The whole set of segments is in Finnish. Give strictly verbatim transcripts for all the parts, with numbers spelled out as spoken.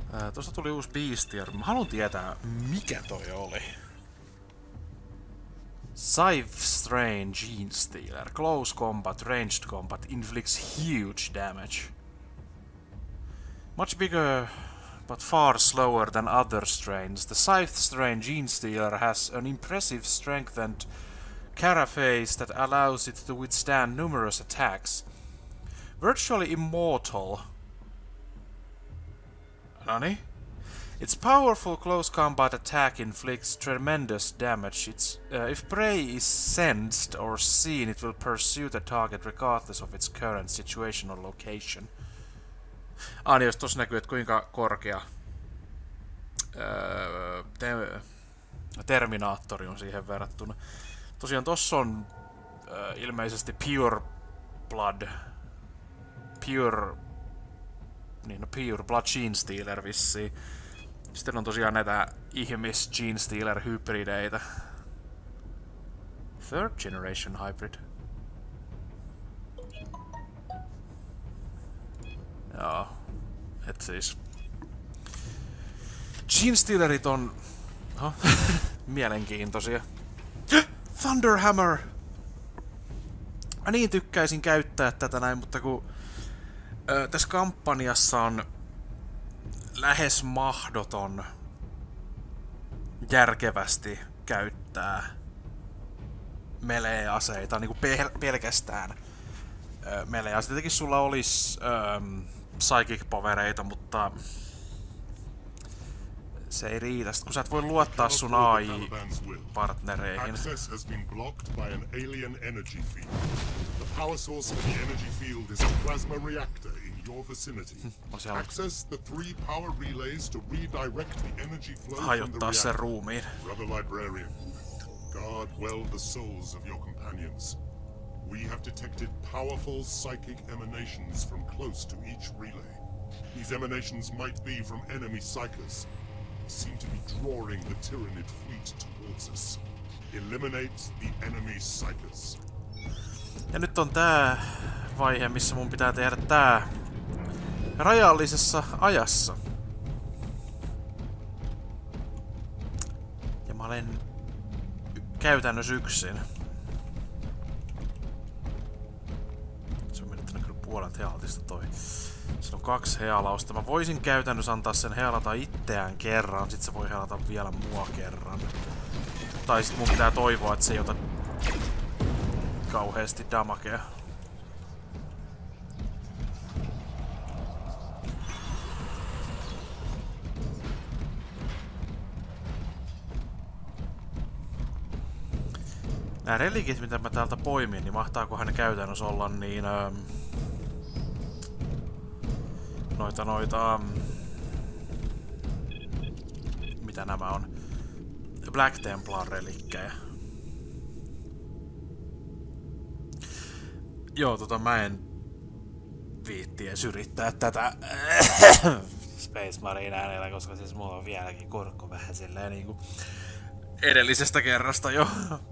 Ää, tuosta tuli uusi Beastier. Mä haluan tietää, mikä toi oli. Scythe Strain Genestealer. Close combat, ranged combat, inflicts huge damage. Much bigger but far slower than other strains. The Scythe Strain Genestealer has an impressive strength and carapace that allows it to withstand numerous attacks. Virtually immortal. Nani? Its powerful close combat attack inflicts tremendous damage. It's, uh, if prey is sensed or seen, it will pursue the target regardless of its current situation or location. Ah, niin jos tossa näkyy, että kuinka korkea öö, te Terminaattori on siihen verrattuna. Tosiaan tossa on öö, ilmeisesti Pure Blood. Pure... Niin, no Pure Blood Genestealer vissiin. Sitten on tosiaan näitä ihmis Genestealer hybrideitä. Third generation hybrid. Joo. Et siis... Genestealerit on... Huh? Mielenkiintoisia. Thunderhammer! Mä niin tykkäisin käyttää tätä näin, mutta kun... Ö, tässä kampanjassa on lähes mahdoton järkevästi käyttää melee-aseita, niinku pel pelkästään ö, melee-aseita. Tietenkin sulla olisi ö, psychic-powereita, mutta se ei riitä, kun sä et voi luottaa sun A I-partnereihin. Access has been blocked by an alien energy field. The power source of the energy field is a plasma reactor in your vicinity. Access the three power relays to redirect the energy flow from the sen reactor. ruumiin. Brother Librarian, guard well the souls of your companions. We have detected powerful psychic emanations from close to each relay. These emanations might be from enemy psychers. Seem to be drawing the Tyranid fleet towards us. Eliminate the enemy psychers. Ja nyt on tää vaihe, missä mun pitää tehdä tää rajallisessa ajassa. Ja mä olen käytännössä yksin. Se on menettänyt kyllä puolet healtista toi. Siinä on kaksi healausta. Mä voisin käytännössä antaa sen healata itseään kerran, sit se voi healata vielä mua kerran. Tai sit mun pitää toivoa, että se ei ota kauheesti damagea. Nää relikit, mitä mä täältä poimin, niin mahtaakohan ne käytännössä olla niin... Öö, noita noita... Mitä nämä on? Black Templar relikkejä. Joo, tota mä en viitti edes yrittää tätä Space Marine äänellä, koska siis mulla on vieläkin kurkku vähän silleen niinku edellisestä kerrasta jo.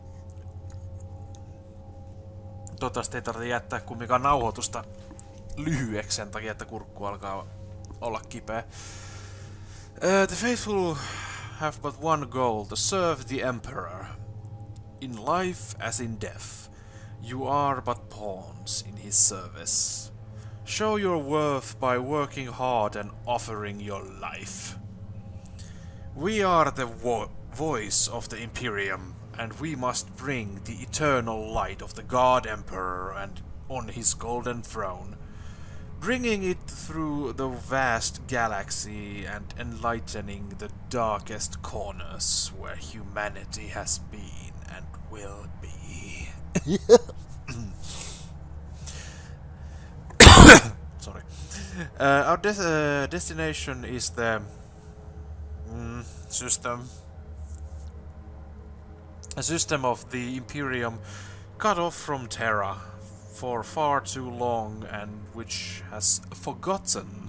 Toivottavasti ei tarvitse jättää kumminkaan nauhoitusta lyhyeksi sen takia, että kurkku alkaa olla kipeä. Uh, the faithful have but one goal, to serve the Emperor. In life as in death, you are but pawns in his service. Show your worth by working hard and offering your life. We are the vo voice of the Imperium, and we must bring the eternal light of the God Emperor and on his golden throne, bringing it through the vast galaxy and enlightening the darkest corners where humanity has been and will be. Sorry. Uh, our de uh, destination is the mm, system. A system of the Imperium cut off from Terra for far too long and which has forgotten.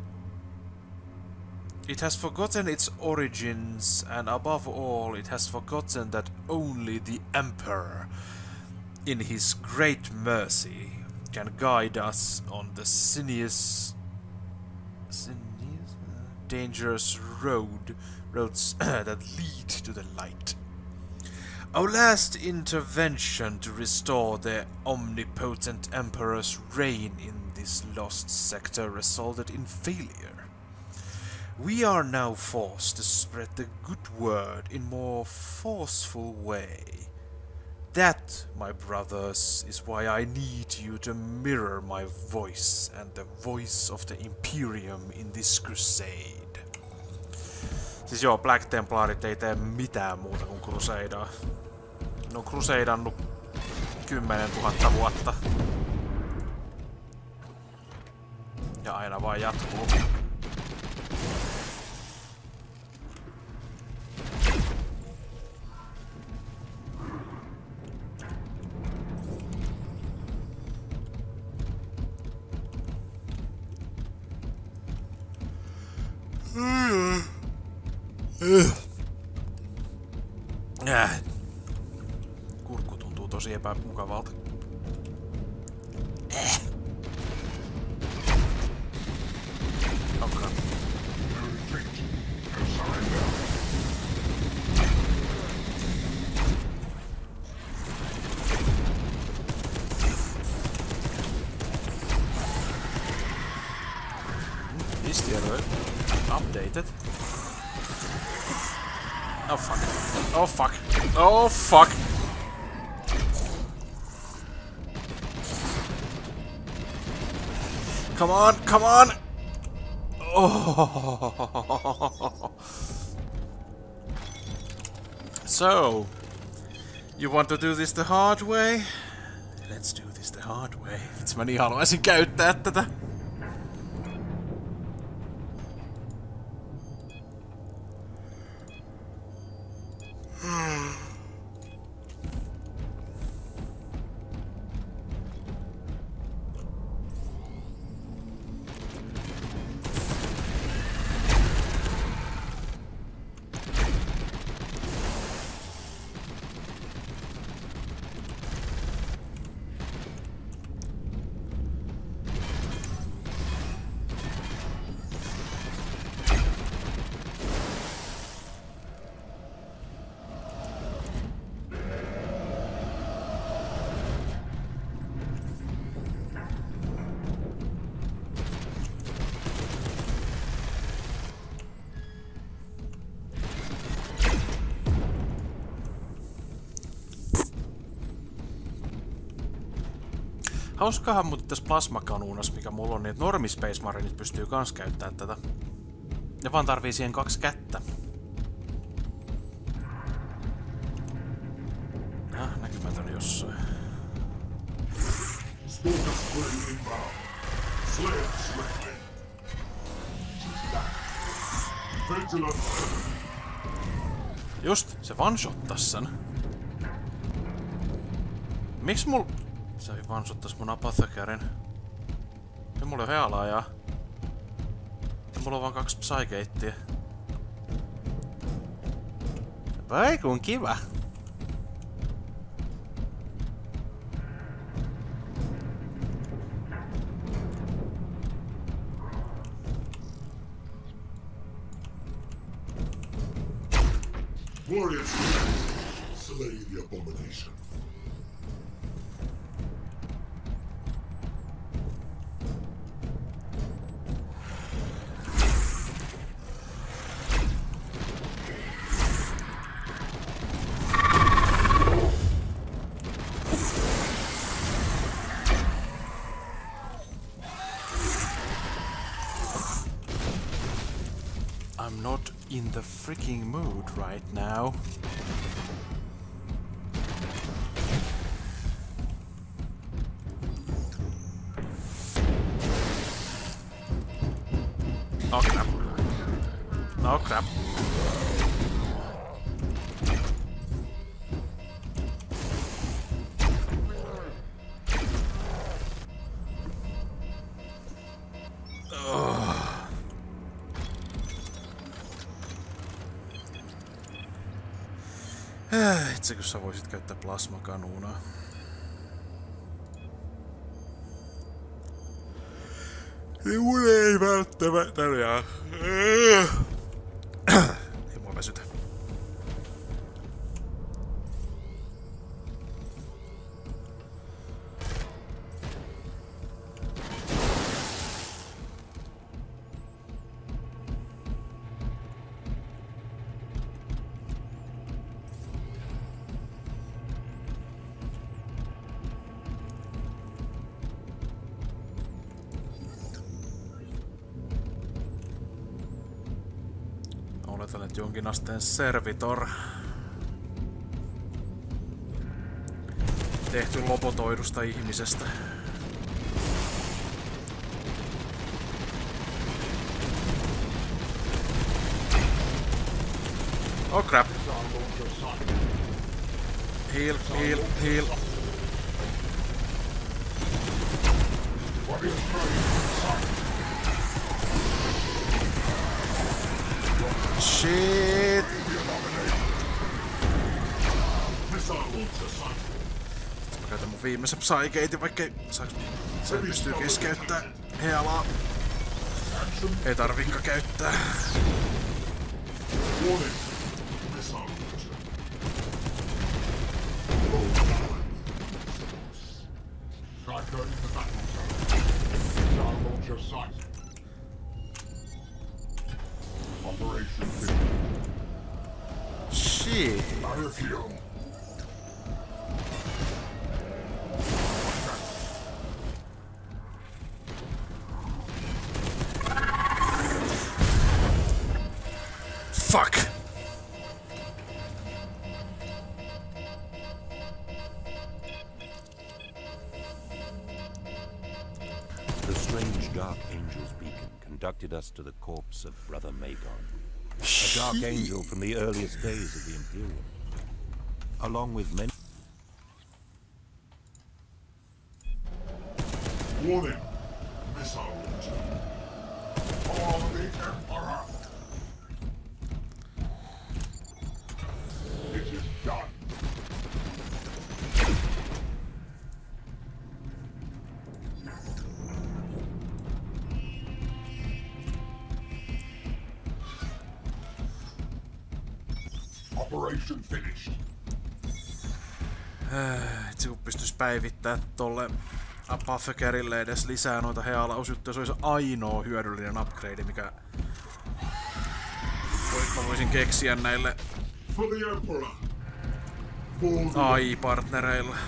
It has forgotten its origins, and above all, it has forgotten that only the Emperor, in his great mercy, can guide us on the sinuous, sinuous dangerous road, roads that lead to the light. Our last intervention to restore the omnipotent Emperor's reign in this lost sector resulted in failure. We are now forced to spread the good word in a more forceful way. That, my brothers, is why I need you to mirror my voice and the voice of the Imperium in this crusade. Siis joo, Black Templarit ei tee mitään muuta kuin crusadaa. Ne on crusadannut kymmenen tuhatta vuotta. Ja aina vaan jatkuu. Äh. Kurkku tuntuu tosi epämukavalta. Äh. Okay. History updated. Oh fuck. Oh fuck. Oh fuck. Come on, come on. Oh. So, you want to do this the hard way? Let's do this the hard way. Vitsi, mä niin haluaisin käyttää tätä. Hauskahan mutta tässä plasmakanuunas, mikä mulla on, niin että normi Space Marineit pystyy kans käyttämään tätä. Ne vaan tarvii siihen kaksi kättä. Ah, näkymätön jossain. Just, se one-shottas sen. Miks mul... Se ei vansuttais mun apothecarin. Ja mulla on healaajaa. Ja mulla on vaan kaksi psykeittiä. Vai kun kiva. Warriors, slay the abomination. I'm not in the freaking mood right now. Oh crap. Oh crap. Itse kun sä voisit käyttää plasmakanuunaa. Niin mun ei välttämättä jää. Ei mua väsytä. Oletan, että jonkin asteen servitor. Tehty lobotoidusta ihmisestä. Oh crap. Heal, heal, heal. Shit! Mä käytän mun viimeisen psykeitin, vaikkei saaks... Sen pystyy keskeyttää healaa. Ei tarviikaan käyttää. Shit. Fuck. The strange Dark Angel's beacon conducted us to the corpse of Brother Magon. A Dark Angel from the earliest days of the Imperium. Along with many... Warning! Missile launcher. For the Emperor! It is done. Operation finished. Itse kun pystyis päivittää tolle Apothecarille edes lisää noita healausjuttuja, se olisi ainoa hyödyllinen upgrade, mikä mä voisin keksiä näille For the Emperor. A I-partnereilla.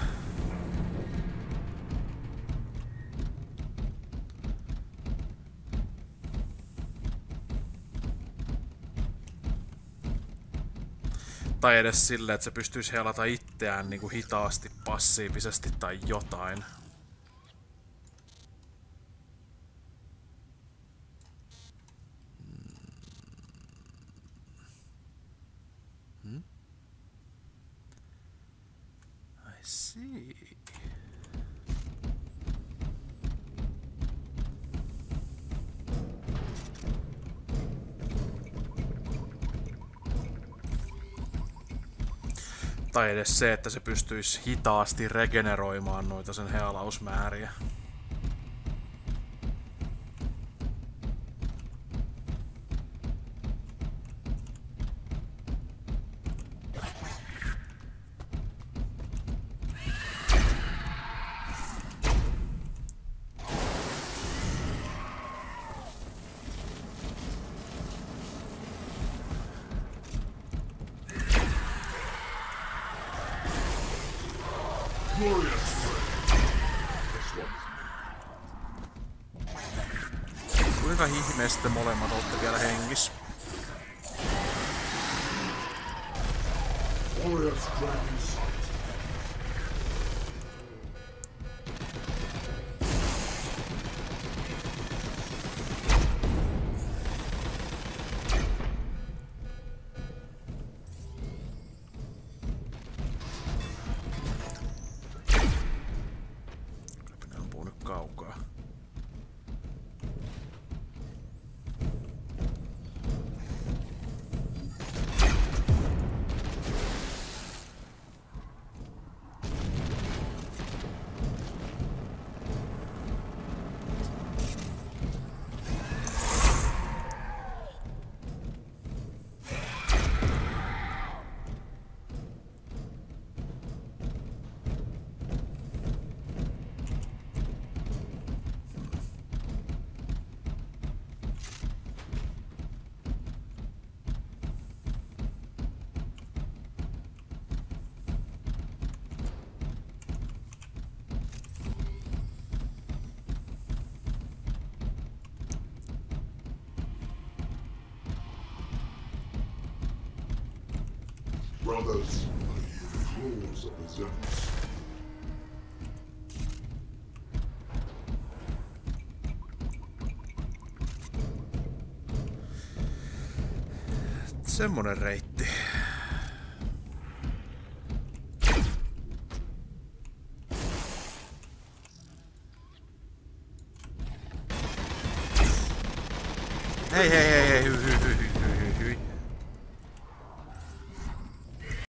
Tai edes silleen, että se pystyisi healata itseään niinku hitaasti, passiivisesti tai jotain. Hmm? I see. Tai edes se, että se pystyisi hitaasti regeneroimaan noita sen healausmääriä. Kuinka ihmeestä molemmat olette vielä hengissä? Kylläpä ne ampuu nyt kaukaa. Brothers, I hear the claws of the Zealots. Semmonen reitti. Hei hei hei hei hy hy hy hy.